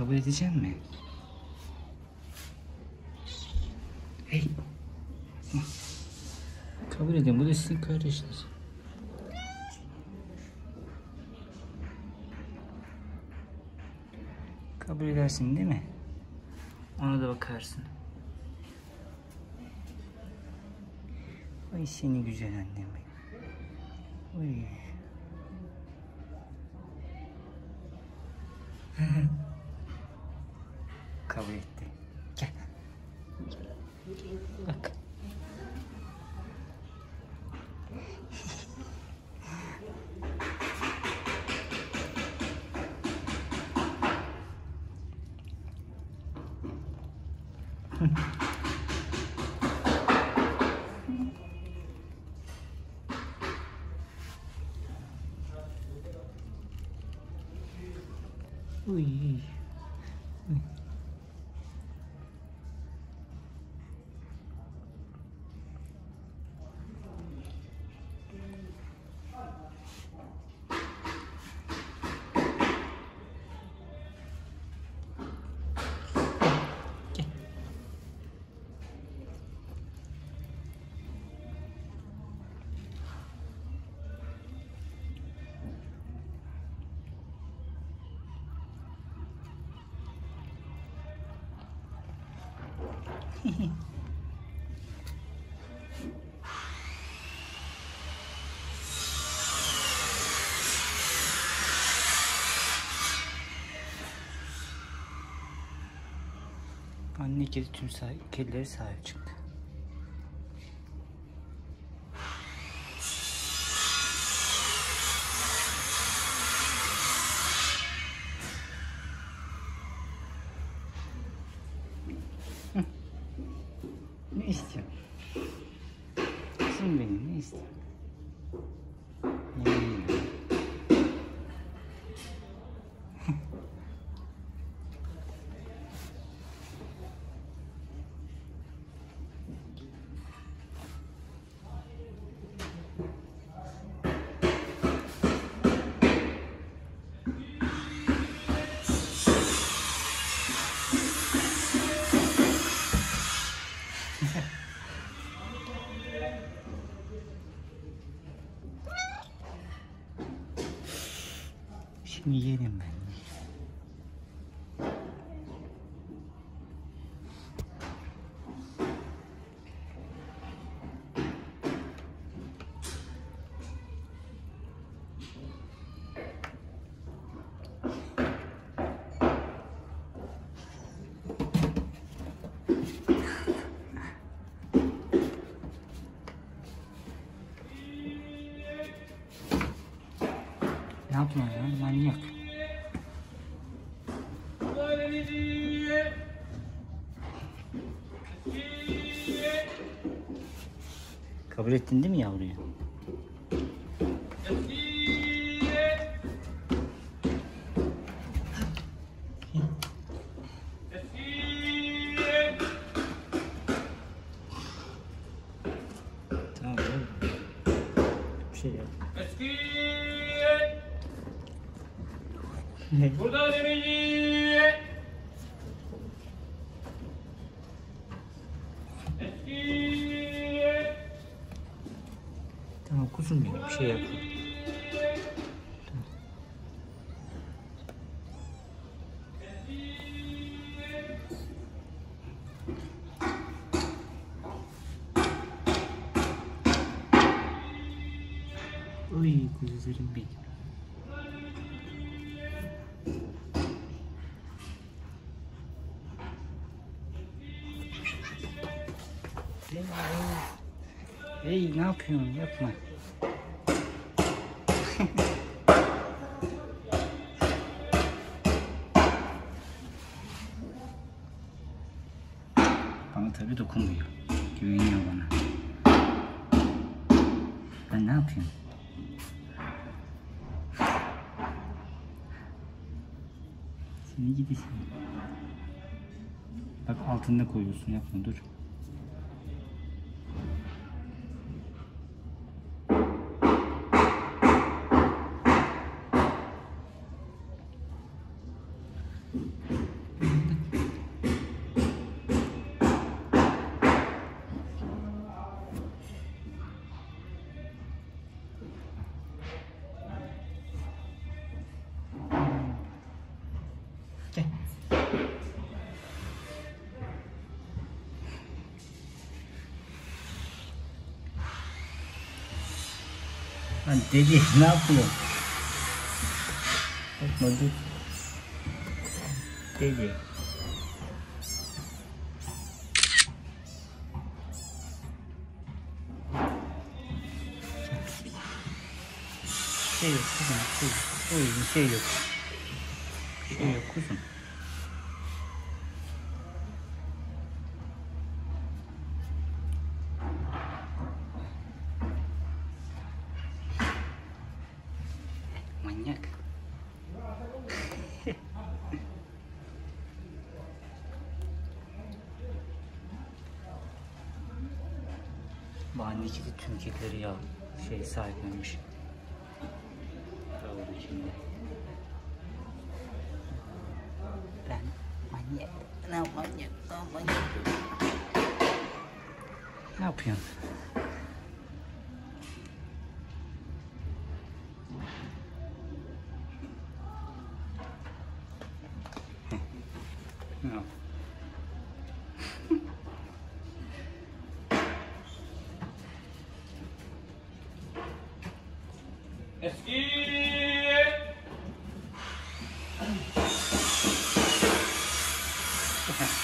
Kabul edecek mi? Hey. Kabul edin. Bu da sizin kardeşiniz. Kabul edersin değil mi? Ona da bakarsın. Ay seni güzel annem benim. Oy. Kabul etti. Gel. Bak. Uy. Anne kedi tüm kedileri sahip çıktı. Ne istiyorsun? Kızım benim ne istiyorsun? Şimdi yerim ben. Ne yapma ya, manyak. Kabul ettin değil mi yavruyu? Tamam oğlum. Bir şey yap. Burada demeyi. Tamam kuzum benim, bir şey yap. Oy kuzularım benim. Hey ne yapıyorsun? Yapma. Bana tabii dokunmuyor. Güveniyor bana. Ben ne yapayım? Seni gidi seni. Bak altında koyuyorsun, yapma dur. Lan deli ne yapıyorsun? Korkma dur. Deli. Şey yok kuzum, şey yok. O yüzden şey yok. Şey yok kuzum. Manyak. Bu anneki de tüm kekleri ya şey sahiplenmiş. Doğru şimdi. Ben manyak. Ne manyak? Ne manyak? Ne yapıyorsun? No. Eski.